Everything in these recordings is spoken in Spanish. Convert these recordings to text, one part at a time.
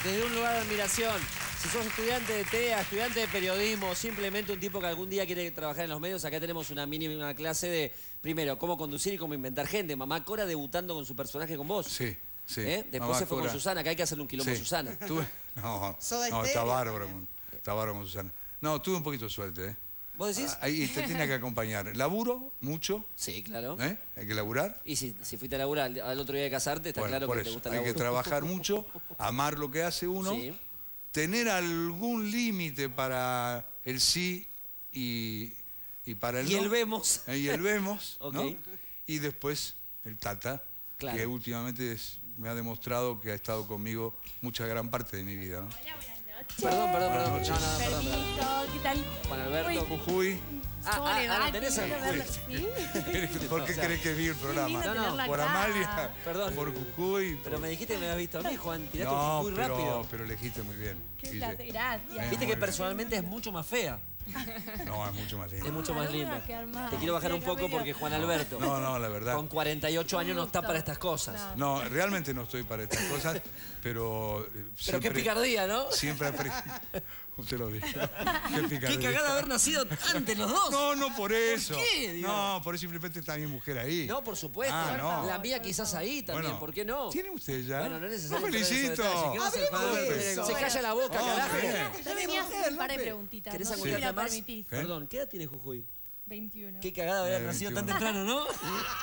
desde un lugar de admiración. Si sos estudiante de TEA, estudiante de periodismo, simplemente un tipo que algún día quiere trabajar en los medios, acá tenemos una mínima clase de, primero, cómo conducir y cómo inventar gente. Mamá Cora debutando con su personaje con vos. Sí, sí. Después Mamá se fue Cora. con Susana, que hay que hacerle un quilombo a Susana. No, Soda está Stereo. bárbaro con Susana. No, tuve un poquito de suerte, ¿eh? ¿Vos decís? Ahí te tiene que acompañar. Laburo mucho, Sí, claro. hay que laburar. Y si fuiste a laburar al otro día de casarte, está Bueno, claro por que te eso, gusta el hay que laburo. trabajar mucho, amar lo que hace uno, Sí. tener algún límite para el sí y para el Y no. el vemos. Y el vemos, Ok. ¿no? Y después el Tata, Claro. que últimamente me ha demostrado que ha estado conmigo gran parte de mi vida, ¿no? Hola, buenas noches. Perdón. Buenas No, noches. perdón. Permiso, ¿qué tal? Juan Alberto. Uy, Jujuy. ¿cómo le va? ¿lo tenés Qué en lindo Jujuy? verlo. ¿Sí? ¿Por qué crees que vi el programa? lindo tenerla Por acá. Amalia, Perdón. por Jujuy. Pero me dijiste que me habías visto a mí, Juan. Tiraste No, muy rápido. pero elegiste muy bien. Qué Guille. placer, gracias. Muy Viste que bien. personalmente es mucho más fea. No, es mucho más lindo. Es mucho más no me va linda. a quedar mal. Te quiero bajar un Acá poco medio- porque Juan Alberto, No, la verdad. con 48 años, no está para estas cosas. No, realmente no estoy para estas cosas, pero Pero qué picardía, ¿no? Siempre usted lo dijo. Qué picardía. Qué cagada haber nacido antes los dos. No, por eso. qué, Dios? No, por eso simplemente está mi mujer ahí. No, por supuesto. Ah, no. La mía quizás ahí también, Bueno, ¿por qué no? ¿Tiene usted ya? Bueno, no es necesario. ¡Lo entrar en esos felicito! detalles. ¿Qué va a hacer, Juan Hablemos Alberto? de eso. Se calla la boca, Hombre. carajo. Yo venía a hacer un par de preguntitas. ¿Querés No sé si me angustiarte la más? permitís. Perdón, ¿qué edad tiene Jujuy? 21. Qué cagada haber nacido tan 21. temprano, ¿no?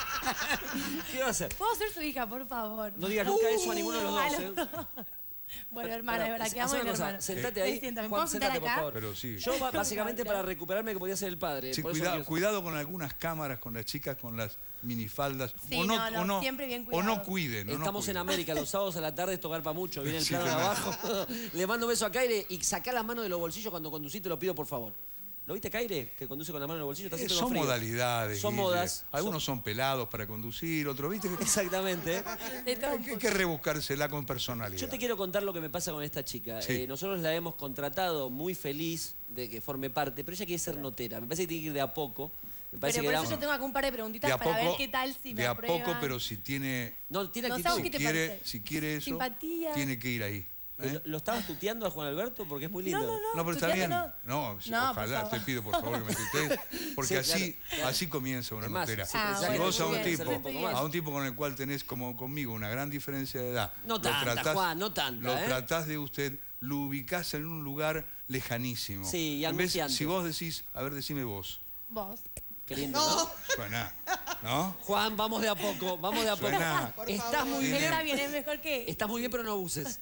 ¿Qué va a hacer? ¿Puedo ser su hija, por favor? No digas nunca eso a ninguno de los dos, ¿eh? Bueno, hermana, es verdad, quedamos Hacé en una cosa, hermanos. sentate ahí. Siéntame, Juan, ¿puedo sentar sentate, por acá? favor. Pero sí. Yo, básicamente, para recuperarme, que podía ser el padre. Sí, por eso quiero- cuidado con algunas cámaras, con las chicas, con las minifaldas. Sí, o no, o no, siempre bien o cuidado. no cuiden. o no Estamos en cuiden. América, los sábados a la tarde esto garpa mucho. Viene el Sí, plano de claro. abajo. Le mando un beso a Caire y sacá la mano de los bolsillos cuando conducís, te lo pido por favor. ¿Lo viste, Caire? Que conduce con la mano en los bolsillos. Está haciendo Son frío. modalidades. Son Guille. modas. Algunos son pelados para conducir, otros, ¿viste? Exactamente. De todo un Hay poco. que rebuscársela con personalidad. Yo te quiero contar lo que me pasa con esta chica. Sí. Nosotros la hemos contratado muy feliz de que forme parte, pero ella quiere ser notera. Me parece que tiene que ir de a poco. Me parece Pero por que eso yo tengo acá un par de preguntitas De a para ver poco, qué tal si me de a aprueban. poco, pero si tiene, No, tiene No actitud. sabes qué te parece. si quiere eso, Simpatía. tiene que ir ahí. ¿eh? ¿Lo estabas tuteando a Juan Alberto? Porque es muy lindo. No, pero está tuteate bien. no. No, No, por ojalá, favor. te pido por favor que me tutees, porque Sí, claro. así comienza una Es más, notera. si Ah, Si bueno, vos a muy un bien, tipo, hacerle un poco más. a un tipo con el cual tenés como conmigo una gran diferencia de edad, No lo tanta, Juan, no tanta, Lo ¿eh? tratás de usted, lo ubicás en un lugar lejanísimo. Sí, y En vez, angustiante. si vos decís, a ver, decime vos. Vos. Qué lindo, ¿no? Suena, ¿no? Juan, vamos de a poco, vamos de a poco. Suena. Por Estás favor. muy Él bien. está bien, es mejor que... Estás muy bien, pero no abuses.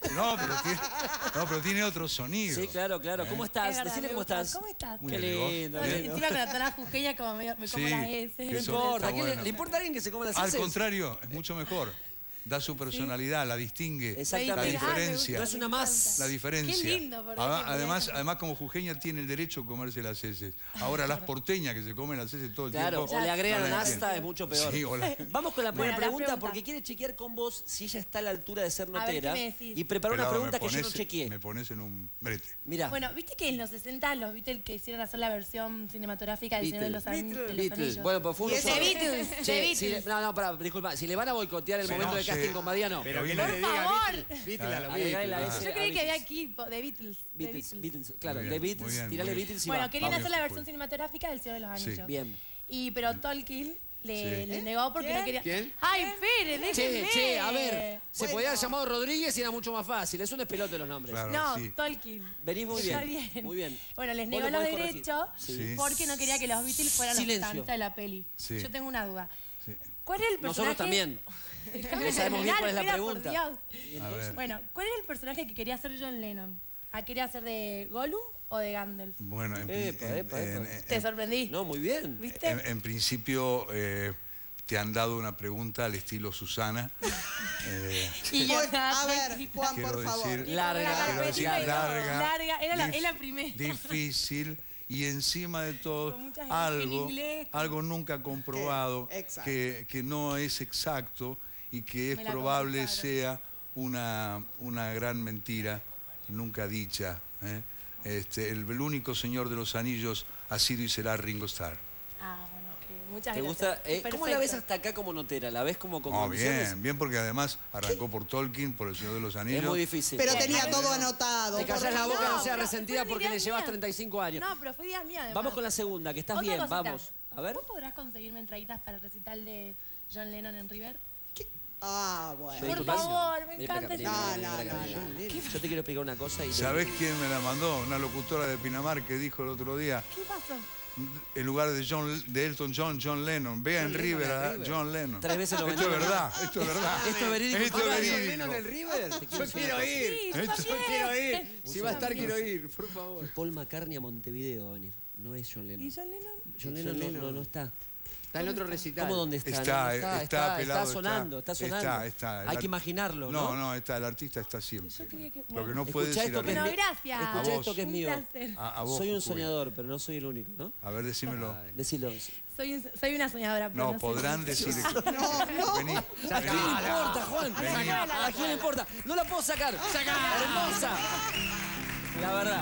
Pero tiene otro sonido. Sí, claro. ¿Cómo Es estás? verdad, Decile me cómo gusta. estás. ¿Cómo estás? Muy Qué bien, lindo. vos. qué No, lindo. encima con la tonada jujeña como me como Sí, las S. que No eso importa. está ¿qué bueno. ¿Le importa a alguien que se coma las Al heces? contrario, es mucho mejor. Da su personalidad, la distingue. Exactamente. La diferencia. No es una más. La diferencia. Qué lindo, por Además, como jujeña tiene el derecho de comerse las heces. Ahora las porteñas que se comen las heces todo el Claro, tiempo. o le agregan no la nasta, entienden. es mucho peor. Sí, Vamos con la primera Bueno, la pregunta, pregunta. porque quiere chequear con vos si ella está a la altura de ser ver, notera. ¿qué me decís? Y preparó una Pelado, pregunta que yo no me chequeé. pones en un brete. Mirá. Bueno, viste que en los 60 los Beatles que hicieron hacer la versión cinematográfica del Señor de los, Beatles. Anillos. Bueno, pues fue uno Y ese solo. Beatles, Che, de si le- Beatles. no, pará, disculpa. Si le van a boicotear el Sí, momento no de sé. casting con Mariano. Pero Pero que que no no le por diga favor. Beatles a los Agregale la Beatles. S. Yo creí que Beatles. había equipo de Beatles. de Beatles, claro, Muy de bien, muy Beatles, bien, tirale muy bien. Beatles y Bueno, va. querían Vamos, hacer la Jujuy. versión cinematográfica del Señor de los Anillos. Sí. Bien. Pero Tolkien le Sí. negó porque no quería... ¿Quién? ¡Ay, Pérez, déjenme! Che, a ver, se Bueno. podía haber llamado Rodríguez y era mucho más fácil. Es un despelote los nombres. Claro. No, sí. Tolkien. Venís muy Está bien. Muy bien. Bueno, les Vos negó lo los podés corregir. derechos Sí. porque no quería que los Beatles fueran los Silencio. protagonistas de la peli. Sí. Yo tengo una duda. Sí. ¿Cuál es el personaje? Nosotros también. Déjame No sabemos bien terminar, cuál es la espera, por pregunta. Dios. A ver. Bueno, ¿cuál es el personaje que quería hacer John Lennon? ¿Quería hacer de Gollum o de Gandalf? Bueno, Epa. Te sorprendí. No, muy bien. ¿Viste? en principio te han dado una pregunta al estilo Susana. Y yo, A ver, Juan, Quiero por favor. decir- Larga, quiero decir, larga. Era dif- la primera. Difícil y encima de todo Con muchas F en inglés. algo nunca comprobado, Exacto. que no es exacto y que es Me la probable complicaron. sea una gran mentira nunca dicha. ¿eh? El único señor de los anillos ha sido y será Ringo Starr. Ah, bueno, Muchas ¿Te gracias. gusta? ¿Cómo la ves hasta acá como notera? ¿La ves como con condiciones? Bien, bien, porque además arrancó por Tolkien, por El Señor de los Anillos. Es muy difícil. Pero tenía todo anotado. Te callás la boca, no seas pero resentida fue porque idea le llevas mía. 35 años. No, pero fue idea mía además. Vamos con la segunda, que estás Otra bien, cosita. vamos. A ver. ¿Vos podrás conseguirme entraditas para el recital de John Lennon en River? Ah, bueno. Vení, Por Tupac. favor, me Vení para acá, encanta. vení, No, vení para acá, no, vení. Yo te quiero explicar una cosa y... ¿Sabés quién me la mandó? Una locutora de Pinamar que dijo el otro día, ¿Qué pasó? en lugar de Elton John, John Lennon. Vea en River a John Lennon. 3 veces lo Esto es vendieron. verdad, esto es verdad. Esto es verídico. Esto es Total, verídico. John Lennon en River. Yo quiero ir. Sí, yo Esto- también. Quiero ir. Si va a estar, quiero ir, por favor. Paul McCartney a Montevideo va a venir. No es John Lennon. ¿Y John Lennon? John Lennon no está. Está en otro recital. ¿Cómo dónde está? Está pelado. Está sonando, está sonando. Está. Hay que imaginarlo, ¿no? No, está, el artista está siempre. Yo creía que... Lo que no Escuchá puede decir esto a que es mí. Bueno, gracias. Escuchá A esto vos. que es mío. Un placer. A vos, Soy un Jujuy. soñador, pero no soy el único, ¿no? A ver, decímelo. Decilo. Soy una soñadora, pero No, soy- podrán decir... Vení, ¿A quién le importa, Juan? Vení. ¿A quién le importa? No la puedo sacar. Hermosa. La verdad.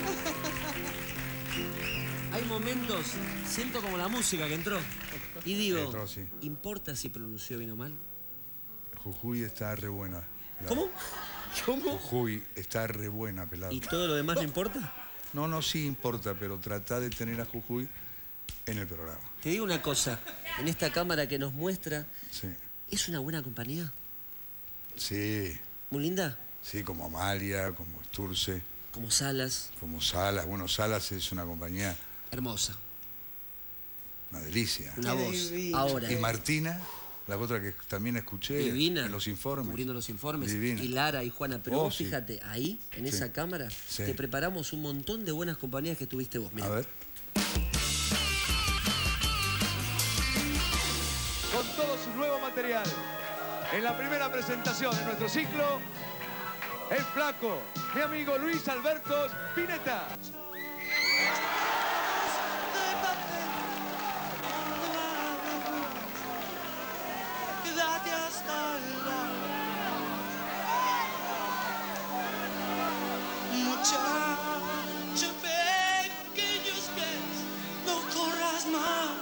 Hay momentos, siento como la música que entró. Y digo, Entró, sí. ¿importa si pronunció bien o mal? Jujuy está re buena. pelado. ¿Cómo? ¿Cómo? Jujuy está re buena, pelado. ¿Y todo lo demás no importa? No, sí importa, pero trata de tener a Jujuy en el programa. Te digo una cosa, en esta cámara que nos muestra, Sí. ¿es una buena compañía? Sí, ¿Muy linda? sí, como Amalia, como Sturce, Como Salas, como Salas. Bueno, Salas es una compañía, hermosa, una delicia. una Qué voz. divina. Ahora, Y Martina, la otra que también escuché divina, en los informes. cubriendo los informes, Divina. y Lara y Juana, pero Oh, vos sí. fíjate, ahí, en Sí. esa cámara, Sí. te preparamos un montón de buenas compañías que tuviste vos. Mirá. A ver. Con todo su nuevo material. En la primera presentación de nuestro ciclo, el flaco, mi amigo Luis Alberto Spinetta. Quédate hasta el muchacho pequeños pies, no corras más.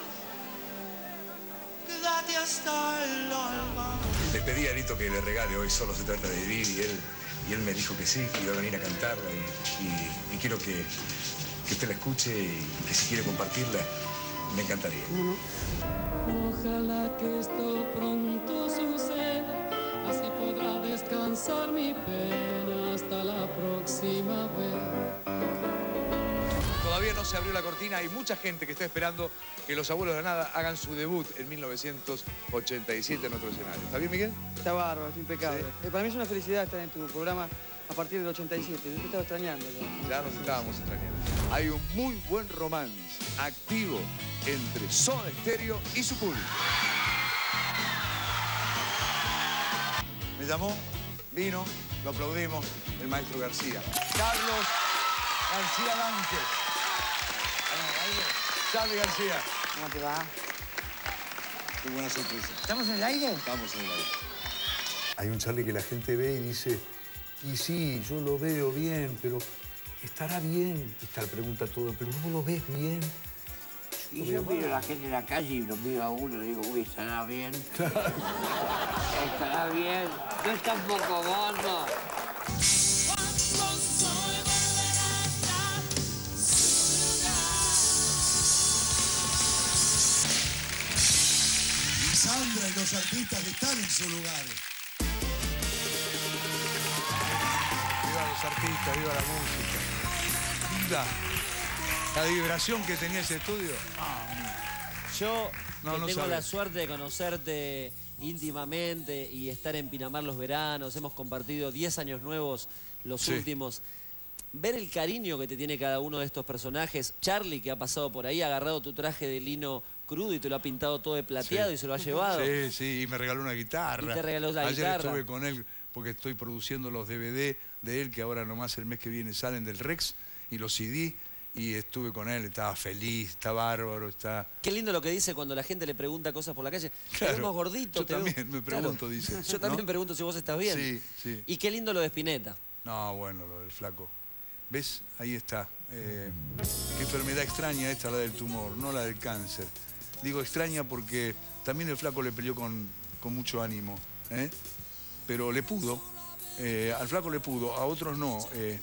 Quédate hasta el alba. Le pedí a Lito que le regale Hoy Solo Se Trata de Vivir y él me dijo que sí, que iba a venir a cantarla y quiero que usted la escuche y que si quiere compartirla, me encantaría. Ojalá que esto pronto suceda, así podrá descansar mi pena hasta la próxima vez. Todavía no se abrió la cortina, hay mucha gente que está esperando que los Abuelos de la Nada hagan su debut en 1987 en otro escenario. ¿Está bien, Miguel? Está bárbaro, está impecable. Para mí es una felicidad estar en tu programa a partir del 87. Yo te estaba extrañando ya. Ya nos estábamos extrañando. Hay un muy buen romance activo entre Soda Stereo y su público. Me llamó, vino, lo aplaudimos, el maestro García. Carlos García Vázquez. Charlie García. ¿Cómo te va? Qué buena sorpresa. ¿Estamos en el aire? Estamos en el aire. Hay un Charlie que la gente ve y dice, y sí, yo lo veo bien, pero ¿estará bien? Esta le pregunta todo, pero no lo ves bien. Y yo miro a la gente en la calle y lo miro a uno y digo, uy, ¿estará bien? ¿Estará bien? No está un poco gordo. Sandra y los artistas que están en su lugar. Viva los artistas, viva la música. Viva la vibración que tenía ese estudio. Yo No, que no tengo sabes. la suerte de conocerte íntimamente y estar en Pinamar los veranos, hemos compartido 10 años nuevos los Sí. últimos. Ver el cariño que te tiene cada uno de estos personajes. Charlie, que ha pasado por ahí, ha agarrado tu traje de lino crudo y te lo ha pintado todo de plateado Sí. y se lo ha llevado. Sí, sí, y me regaló una guitarra. Y te regaló la Ayer guitarra. estuve con él porque estoy produciendo los DVD de él, que ahora nomás el mes que viene salen del Rex, y los CD, y estuve con él, estaba feliz, está bárbaro, está... Qué lindo lo que dice cuando la gente le pregunta cosas por la calle. Te Claro, vemos gordito. yo también me pregunto, dice, Yo también ¿no? pregunto si vos estás bien. Sí, sí. Y qué lindo lo de Spinetta. No, bueno, lo del flaco. ¿Ves? Ahí está. Qué enfermedad extraña esta, la del tumor, no la del cáncer. Digo extraña porque también el Flaco le peleó con mucho ánimo, ¿eh? Pero le pudo, al Flaco le pudo, a otros no.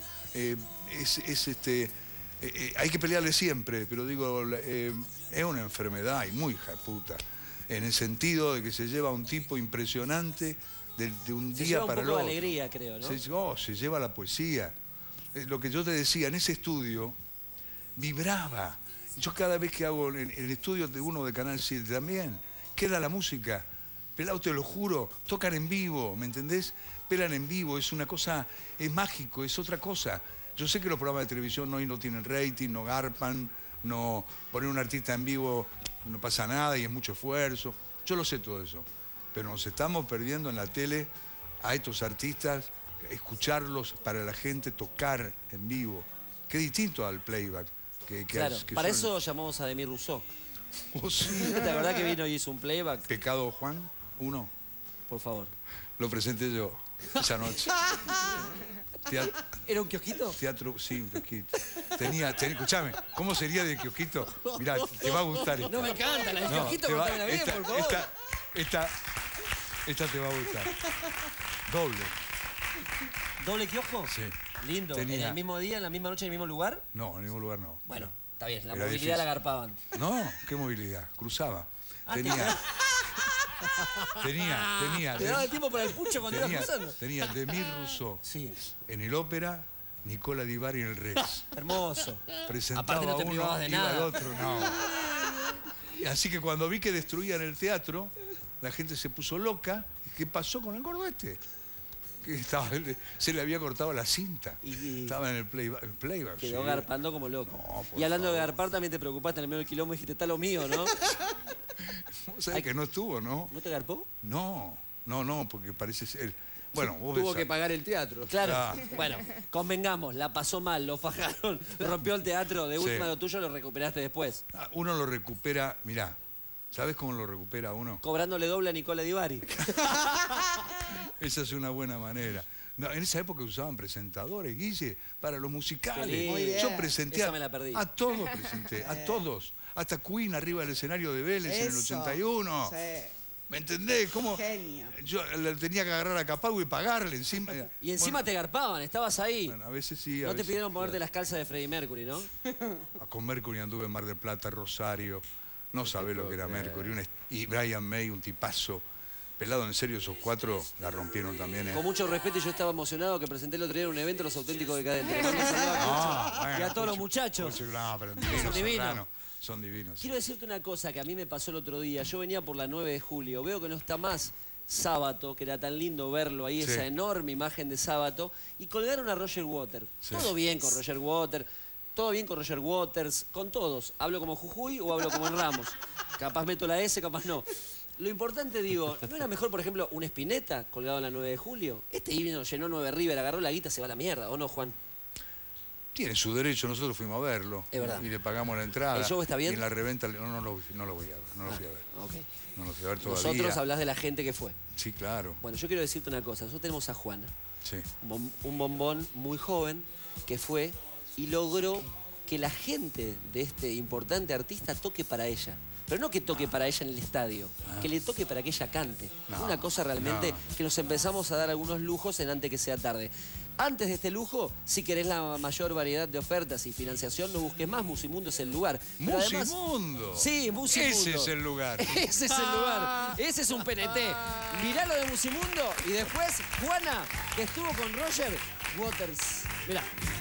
Hay que pelearle siempre, pero digo, es una enfermedad y muy hija de puta, en el sentido de que se lleva a un tipo impresionante de un día para el otro. Se lleva un poco de alegría, creo, ¿no? Se lleva la poesía. Lo que yo te decía, en ese estudio vibraba. Yo cada vez que hago el estudio de uno de Canal 7 también, queda la música. Pelao, te lo juro, tocan en vivo, ¿me entendés? Pelan en vivo, es una cosa, es mágico, es otra cosa. Yo sé que los programas de televisión hoy no tienen rating, no garpan, no poner un artista en vivo no pasa nada y es mucho esfuerzo. Yo lo sé todo eso. Pero nos estamos perdiendo en la tele a estos artistas, escucharlos para la gente, tocar en vivo. Que es distinto al playback. Claro, para eso llamamos a Demir Rousseau. Oh, sí. ¿Te acordás que vino y hizo un playback? Pecado Juan, 1. Por favor. Lo presenté yo esa noche. ¿Era un kiosquito? Teatro, sí, un kiosquito. Escuchame, ¿cómo sería de kiosquito? Mirá, te va a gustar esta. No me encanta, la de kiosquito, contámela bien, por favor. Esta te va a gustar. Doble. ¿Doble kiosco? Sí. Lindo. ¿En el mismo día, en la misma noche, en el mismo lugar? No, en el mismo lugar no. Bueno, está bien, la Era movilidad difícil. la garpaban. No, ¿qué movilidad? Cruzaba. Tenía. ¿Te daba el tiempo para el pucho cuando ibas cruzando? Tenía Demir Rousseau. Sí. En el ópera, Nicola Di Bari en el Rex. Hermoso. Presentaba Aparte no te a uno, privabas de iba nada. al otro, no. Así que cuando vi que destruían el teatro, la gente se puso loca. ¿Qué pasó con el gordo este? Que se le había cortado la cinta. Estaba en el playback. Quedó sí. garpando como loco. No, y hablando de garpar, también te preocupaste en el medio del quilombo y dijiste, está lo mío, ¿no? ¿Sabes que no estuvo, no? ¿No te garpó? No, porque parece ser... Bueno, vos Tuvo ves que pagar el teatro. Claro. Bueno, convengamos, la pasó mal, lo fajaron, rompió el teatro. De última, lo tuyo lo recuperaste después. Uno lo recupera, mirá, ¿sabes cómo lo recupera uno? Cobrándole doble a Nicola Di Bari. Esa es una buena manera. No, en esa época usaban presentadores, Guille, para los musicales. Muy bien. Yo presenté Esa me la perdí. a todos, a todos. Hasta Queen arriba del escenario de Vélez en el 81. Sí. ¿Me entendés? ¿Cómo? Genio. Yo le tenía que agarrar a Capago y pagarle encima. Y encima te garpaban, estabas ahí. Bueno, a veces sí. No te pidieron ponerte las calzas de Freddie Mercury, ¿no? Con Mercury anduve en Mar del Plata, Rosario. No sabés lo que era Mercury. Y Brian May, un tipazo. Pelado, en serio, esos 4 la rompieron también. Con mucho respeto, y yo estaba emocionado que presenté el otro día en un evento Los Auténticos Decadentes. Le mando un saludo a Cucho y a todos los muchachos. No, pero divinos, divinos. Son divinos. Quiero decirte una cosa que a mí me pasó el otro día. Yo venía por la 9 de julio. Veo que no está más Sábato, que era tan lindo verlo ahí, Sí. esa enorme imagen de Sábato. Y colgaron a Roger Waters. Sí. Todo bien con Roger Waters. Todo bien con Roger Waters. Con todos. ¿Hablo como Jujuy o hablo como en Ramos? Capaz meto la S, capaz no. Lo importante, digo, ¿no era mejor, por ejemplo, un Spinetta colgado en la 9 de julio? Este vino, llenó 9 River, agarró la guita, se va a la mierda, ¿o no, Juan? Tiene su derecho, nosotros fuimos a verlo. Es verdad. Y le pagamos la entrada. ¿El show está bien? Y en la reventa, no lo voy a ver, no lo fui a ver. Ok. No lo fui a ver todavía. Nosotros hablás de la gente que fue. Sí, claro. Bueno, yo quiero decirte una cosa. Nosotros tenemos a Juana, Sí. un bombón muy joven, que fue y logró que la gente de este importante artista toque para ella. Pero no que toque para ella en el estadio, que le toque para que ella cante. Una cosa realmente que nos empezamos a dar algunos lujos en antes que sea tarde. Antes de este lujo, si querés la mayor variedad de ofertas y financiación, no busques más. Musimundo es el lugar. Pero además- ¡Musimundo! Sí, Musimundo. Ese es el lugar. Ese es el lugar. Ese es un PNT. Mirá lo de Musimundo y después Juana, que estuvo con Roger Waters. Mirá.